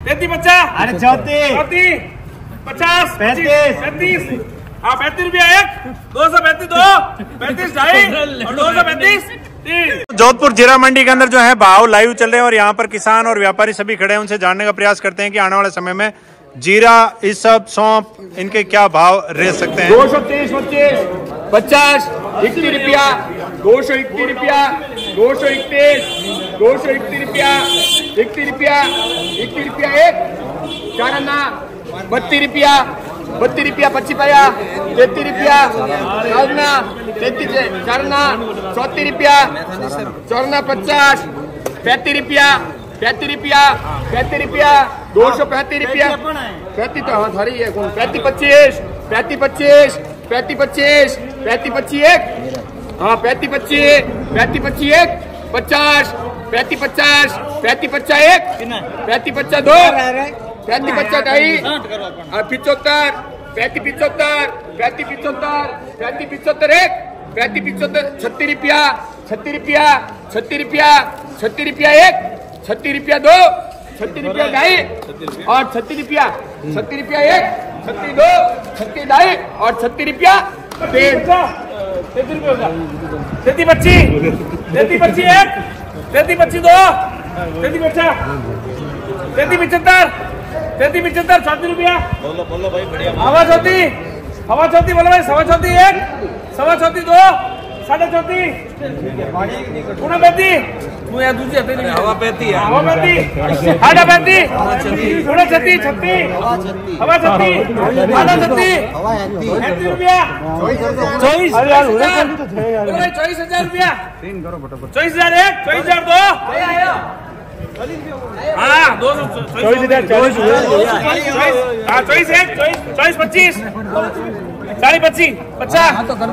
33 50 अरे 34 50 35 35 हाँ 35 रुपया एक 235 दो 35 ढाई और 235 3। जोधपुर जीरा मंडी के अंदर जो है भाव लाइव चल रहे हैं और यहाँ पर किसान और व्यापारी सभी खड़े हैं, उनसे जानने का प्रयास करते हैं कि आने वाले समय में जीरा, इस सब सौंप इनके क्या भाव रह सकते हैं। 230 50 21 रुपया 221 रुपया 231 221 रुपया 21 रुपया 21 रुपया एक 4 अन्ना 32 रुपया 25 पाया 33 रुपया 4 अन्ना 34 4 अन्ना 34 रुपया 4 अन्ना 50 35 रुपया 35 रुपया 35 रुपया 235 रुपया 35 तो हाँ थारी है 35 25 35 25 35 25 35 25 एक हाँ 35 25 35 25 एक 50 35 50 35 50 एक 35 50 दो 35 50 ढाई 75 35 75 35 75 35 75 एक 35 75 36 रुपया 36 रुपया 36 रुपया 36 रुपया एक 36 रुपया दो 36 रुपया ढाई और 36 रुपया 36 रुपया एक 36 दो 36 ढाई और 36 रुपया 33 रुपया 33 25 33 25 एक 33 25 दो 33 25 33 75 33 75 37 रुपया बोलो भाई बढ़िया हवा चौथी बोलो भाई 34 एक 34 दो 34 पुणे 35 तू यार दूसरी हते नहीं हवा 35 हवा 35 आधा 35 पुणे 36 36 हवा 36 आधा 36 30 रुपया 24 अरे यार 24000 रुपया 24000 एक 24000 दो हाँ 240 एक 24 25 40 25 50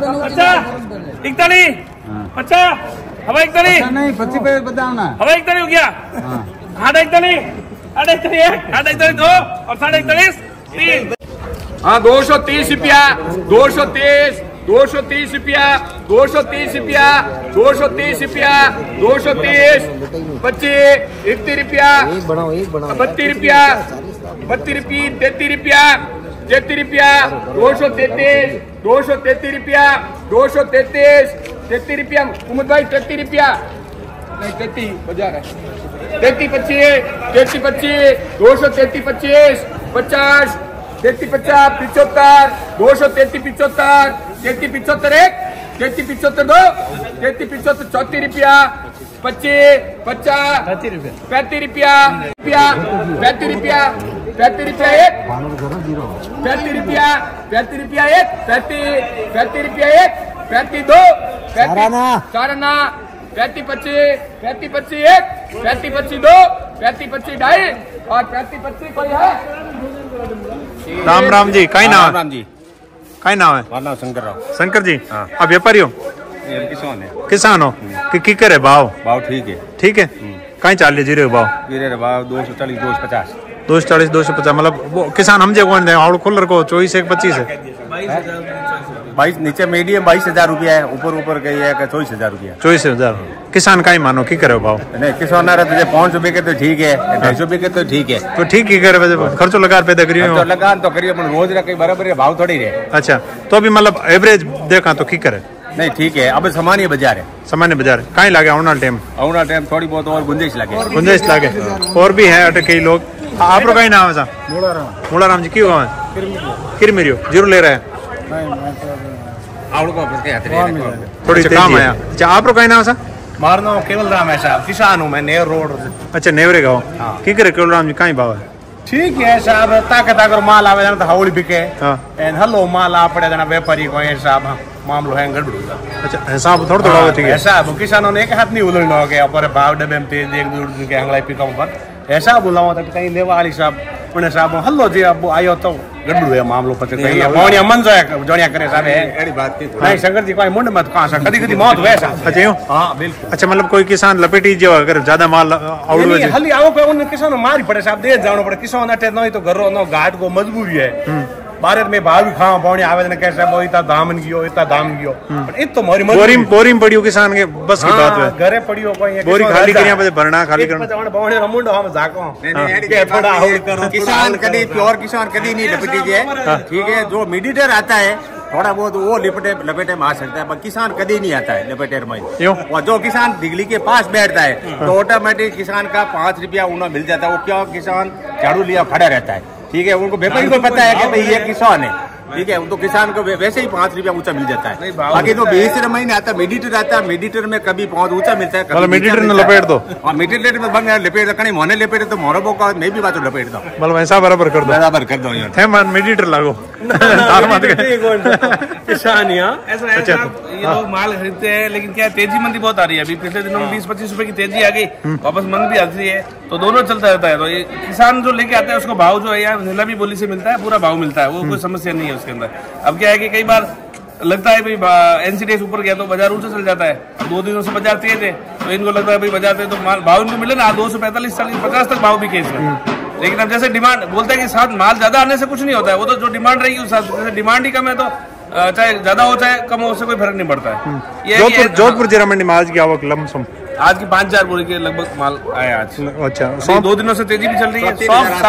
41 50 हवा 41 नहीं 25 पे बताना हवा 41 हो गया आधा 41 आधा 41 आधा 41 दो और 41 3 हाँ 230 रुपया 230 230 रुपया 230 रुपया 230 रुपया 230 25 31 रुपया 32 रुपया 32 रुपये 33 रुपया 33 रुपया 233 रुपया 233 रुपया उमद भाई 33 रुपया नहीं 33 बाजार है 33 25 33 25 233 25 50 33 50 75 233 75 33 75 एक 33 75 दो 33 75 34 रुपया 25 50 35 रुपया 35 रुपया 35 रुपया एक 35 रुपया 35 रुपया एक 35 रुपया एक 35 दो 4 अन्ना 35 25 35 25 एक 35 25 दो 35 25 ढाई और 35 25 कोई है राम जी कई नाम राम जी कई नाम है नाम शंकर राव शंकर जी आप व्यापारी हो किसान है किसान हो कि करे भाव ठीक है कहीं चाल जीरे भाव जीरे भाव 240 250 240 250 मतलब वो किसान हम जो कौन और खुलर को 24 एक 25 है 22 नीचे मीडियम 22,000 रुपया है ऊपर गई है 24,000 रुपया 24,000 किसान का ही मानो की करे भाव नहीं किसान तुझे 5 रुपए के तो ठीक है 250 रुपए के तो ठीक है तो ठीक ही करे खर्चो लगा पैदा करियो लगान तो करिए रोज कहीं बराबर भाव थोड़ी रहे अच्छा तो अभी मतलब एवरेज देखा तो की करे नहीं ठीक है अब सामान्य बाजार है कहीं लागे आने टाइम थोड़ी बहुत और गुंजाइश लागे और भी है अटे कई लोग आप लोग कहीं नाम है सा मूला राम जी क्यों गाँव है किरमिरियो जीरो ले रहे हैं थोड़ी काम आया अच्छा आप लोग कहीं नाम सा मार नाम केवल राम है साहब किसान हूँ मैं नेवर रोड अच्छा नेवरे गाँव की करे केवल राम जी कहीं भाव है ठीक है साहब ताकत अगर माल आवे तो हवली बिके हलो माल आ पड़े व्यापारी को साहब मामलो है गड़बड़ अच्छा हिसाब थोड़ा ठीक है ऐसा किसानों ने एक हाथ नहीं उलझना हो गया पर भाव डब्बे में तेज एक दूर के हंगलाई पिकअप पर ऐसा बुलाओ तो कहीं लेवा वाली साहब उन्हें साहब हलो जी अब आयो तो गड़बड़ हुआ मामलो पर कहीं पौनिया मन जो है जोड़िया करे साहब है एड़ी बात नहीं शंकर जी कोई मुंड मत कहां सा कदी मौत हुए साहब अच्छा हां बिल्कुल अच्छा मतलब कोई किसान लपेटी जो अगर ज्यादा माल आउट हो हली आओ पे उन किसानों मारी पड़े साहब दे जानो पड़े किसान अटे नहीं तो घरो नो घाट को मजबूरी है भारत में भाव भी खाओ पौने आवेदन कैसे वो इतना दाम गयो पर इत तो मोरी बोरिंग पड़ियो किसान के बस की बात है घरे पड़ियो कोई बोरी खाली करिया पे भरना खाली करना पौने रमुंड हम जाको किसान कभी प्योर किसान कभी नहीं लपेटे ठीक है। जो मीडिएटर आता है थोड़ा बहुत वो लपेटे में आ सकता है, पर किसान कभी नहीं आता है लपेटे में। और जो किसान बिजली के पास बैठता है तो ऑटोमेटिक किसान का 5 रुपया उन्हें मिल जाता है। वो क्या किसान झाड़ू लिया खड़ा रहता है, ठीक है। उनको व्यापारी को पता है कि भाई ये किसान है, ठीक है। तो किसान को वैसे ही 5 रुपया ऊंचा मिल जाता है। बाकी तो 20 महीने आता है मीडिएटर आता है, मीडिएटर में कभी 5 ऊंचा मिलता है, मीडिएटर ने लपेट दो। हाँ मीडिएटर में बन लपेट दो, मोने लपेटे तो मोरबो का नहीं भी बात लपेट दो, मतलब ऐसा बराबर कर दो यार। थे मान मीडिएटर लागो किसान ऐसा है साहब, ये लोग माल खरीदते हैं लेकिन क्या तेजी मंदी बहुत आ रही है। अभी पिछले दिनों में 20-25 रुपए की तेजी आ गई, वापस मंदी भी आती है, तो दोनों चलता रहता है। तो ये किसान जो लेके आता है उसको भाव जो है यार नीलामी बोली से मिलता है, पूरा भाव मिलता है, वो कोई समस्या नहीं है उसके अंदर। अब क्या है कि कई बार लगता है भाई एनसीडीएस ऊपर गया तो बाजार ऊंचा चल जाता है। अब 2 दिनों से बाजार तेज है तो इनको लगता है भाई बाजार तेज तो माल भाव इनको मिले ना 245, 40, 50 तक भाव बिके इसमें। लेकिन अब जैसे डिमांड बोलते हैं कि साथ माल ज्यादा आने से कुछ नहीं होता है, वो तो जो डिमांड रहेगी उस जैसे डिमांड ही कम है तो चाहे ज्यादा हो चाहे कम हो उससे कोई फर्क नहीं पड़ता है। जोधपुर जीरा मंडी में आज की आवक लमसम आज की 5000 बोरी के लगभग माल आया आज। अच्छा 2 दिनों से तेजी भी चल रही है।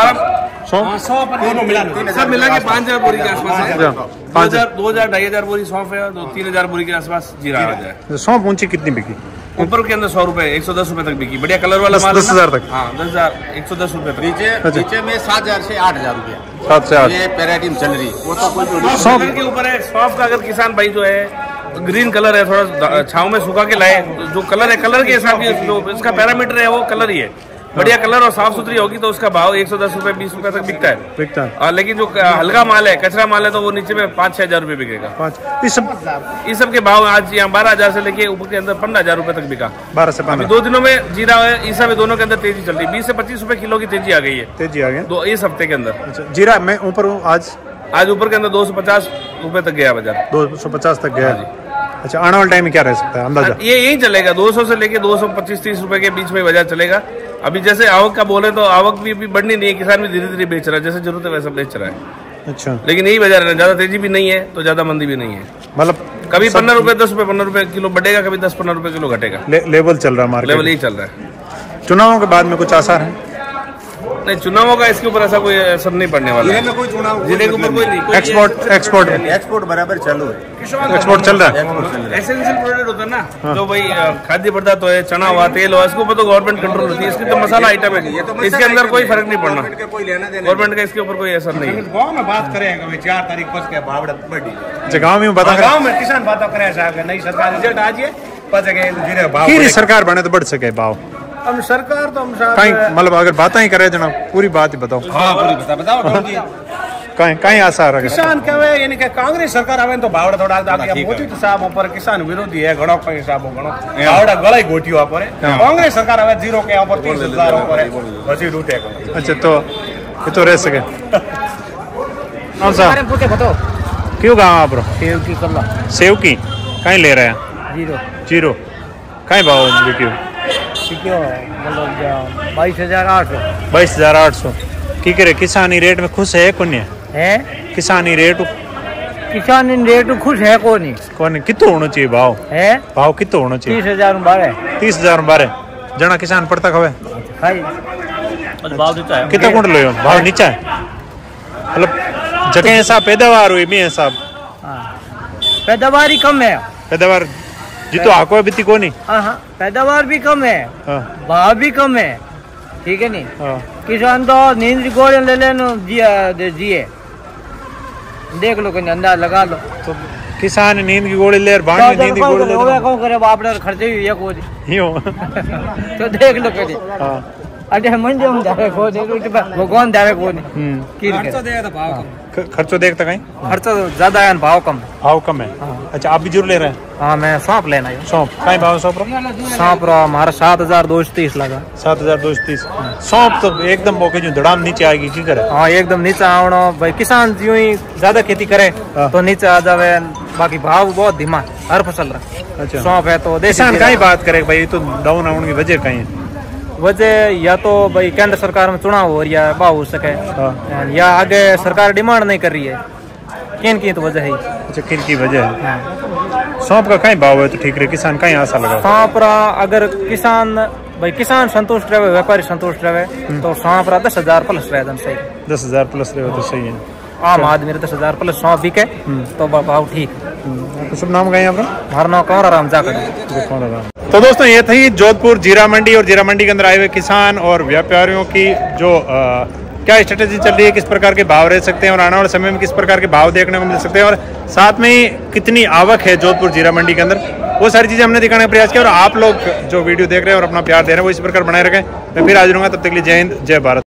सब मिला के 5000 बोरी के आसपास है। 2000, 2500 बोरी सौंफ है, 3000 बोरी के आसपास जीरा आ जाए। सौंफ ऊंची कितनी बिकी? ऊपर के अंदर 100 रुपए 110 रुपए तक बिकी, बढ़िया कलर वाला माल 10,000 तक। हाँ 10,000 110 रुपए तक। नीचे में 7,000 से 8,000 रुपया 7 से 8 ये पैराटी में चल रही। वो तो कोई कलर के ऊपर है। सौंफ का अगर किसान भाई जो है ग्रीन कलर है, थोड़ा छाव में सुखा के लाए, जो कलर है कलर के हिसाब से जो इसका पैरामीटर है वो कलर ही है। बढ़िया कलर और साफ सुथरी होगी तो उसका भाव 110 रुपए 20 रुपए तक बिकता है। लेकिन जो हल्का माल है कचरा माल है तो वो नीचे में 5-6 हजार रुपए बिकेगा। इस सब के भाव आज यहाँ 12,000 से लेके ऊपर के अंदर 15,000 रुपए तक बिका। 12 से 15। 2 दिनों में जीरा है ईसा में दोनों के अंदर तेजी चल रही है। 20 से 25 रुपए किलो की तेजी आ गई है। तेजी आ गई इस हफ्ते के अंदर। जीरा मैं ऊपर हूँ आज ऊपर के अंदर 250 रुपए तक गया बाजार। 250 तक गया। अच्छा आने वाले टाइम में क्या रह सकता है अंदाजा? ये यही चलेगा 200 से लेके 225-30 रुपए के बीच में बाजार चलेगा। अभी जैसे आवक का बोले तो आवक भी अभी बढ़नी नहीं है, किसान भी धीरे धीरे बेच रहा है, जैसे जरूरत है वैसा बेच रहा है। अच्छा लेकिन यही बाजार है, ज्यादा तेजी भी नहीं है तो ज्यादा मंदी भी नहीं है। मतलब कभी 15 रुपए 10 रुपए 15 रुपए किलो बढ़ेगा, कभी 10-15 रुपए किलो घटेगा। लेवल चल रहा है मार्केट, लेवल यही चल रहा है। चुनावों के बाद में कुछ आसार है? नहीं चुनावों का इसके ऊपर ऐसा कोई असर नहीं पड़ने वाला है। कोई चुनाव जिले के ऊपर कोई नहीं। एक्सपोर्ट बराबर चालू है। एक्सपोर्ट चल रहा है। एसेंशियल प्रोडक्ट होता है ना, जो भाई खाद्य पदार्थ हो, चना हुआ, तेल हुआ, इसके ऊपर तो गवर्नमेंट कंट्रोल होती है। इसके तो मसाला आइटम है, इसके अंदर कोई फर्क नहीं पड़ना। गवर्नमेंट का इसके ऊपर कोई असर नहीं है। गाँव में बात करेंगे 4 तारीख को उसके भाव बढ़ी। गाँव में बता गाँव में किसान बात करे साहब नई सरकार रिजल्ट आज ये सरकार बने तो बढ़ सके भाव। हम सरकार तो हम मतलब अगर बातें ही करे जनाब पूरी बात ही बताओ। हाँ पूरी बताओ कहीं आसार है किसान कहे यानी कि कांग्रेस सरकार आवे तो भावड़ा थोड़ा मोदी साहब ऊपर किसान विरोधी है घणो कहीं साहब घणो भावड़ा गला गोटियो ऊपर कांग्रेस सरकार आवे 0 के ऊपर 30,000 ऊपर है बची लूटे। अच्छा तो ये तो रह सके बताओ क्यों गाँव आप सेव की कल्ला सेव की कहीं ले रहे हैं 0 कहीं भाव बिक्री 22,800 22,800 की करे किसानी रेट में खुश है कौन है? किसानी रेट खुश है कौन कितना होना चाहिए भाव है? भाव कितना होना चाहिए? 30,000 12 जना किसान पड़ता खवे कितना कुंटल लो भाव नीचा है मतलब जगह ऐसा पैदावार हुई भी हिसाब पैदावार ही कम है। पैदावार जितो आको बीती को नहीं पैदावार भी कम है, भाव भी कम है, ठीक है नहीं। किसान तो नींद की गोलियां ले लेनो जिए देख लो कहीं अंदाज लगा लो। तो किसान नींद की गोली ले नींद की गोली ले कौन करे बाप खर्चे भी को तो देख लो कहीं अरे मन जो भगवान दावे को खर्चो देखता कहीं खर्चा ज्यादा है भाव कम है। अच्छा आप भी जरूर ले रहे हैं? हाँ मैं सौंप लेना है। सौंप कहीं भाव सौंप हमारा 7,230 लगा। 7,230 सौंप तो एकदम बोके जो धड़ाम नीचे आएगी की करे? हाँ एकदम नीचे आवनो भाई किसान यूं ही ज्यादा खेती करे तो नीचे आ जावे, बाकी भाव बहुत धीमा हर फसल रहा। अच्छा सौंप है तो किसान कहीं बात करे भाई तो डाउन आने की वजह कहीं है? वजह या तो भाई केंद्र सरकार में चुनाव हो रहा है भाव हो सके या आगे सरकार डिमांड नहीं कर रही है किन की तो वजह है। अच्छा किन की वजह है? सौंप का कहीं भाव है तो ठीक रहे, किसान कहीं आशा लगा। सौंप रहा अगर किसान भाई किसान संतुष्ट रहे, व्यापारी संतुष्ट रहे तो सौंप रहा 10,000 प्लस रहे सही। 10,000 प्लस रहे तो सही है। आम आदमी 10,000 प्लस सौंप बिके तो भाव ठीक। तो शुभ नाम कहीं आपका? हमारा नाम कौन राम जाकर। तो दोस्तों ये थी जोधपुर जीरा मंडी, और जीरा मंडी के अंदर आए हुए किसान और व्यापारियों की जो क्या स्ट्रेटेजी चल रही है, किस प्रकार के भाव रह सकते हैं और आने वाले समय में किस प्रकार के भाव देखने को मिल सकते हैं, और साथ में ही कितनी आवक है जोधपुर जीरा मंडी के अंदर, वो सारी चीजें हमने दिखाने का प्रयास किया। और आप लोग जो वीडियो देख रहे हैं और अपना प्यार दे रहे हैं वो इस प्रकार बनाए रखें। मैं फिर हाजिर हूंगा, तब तक के लिए जय हिंद जय भारत।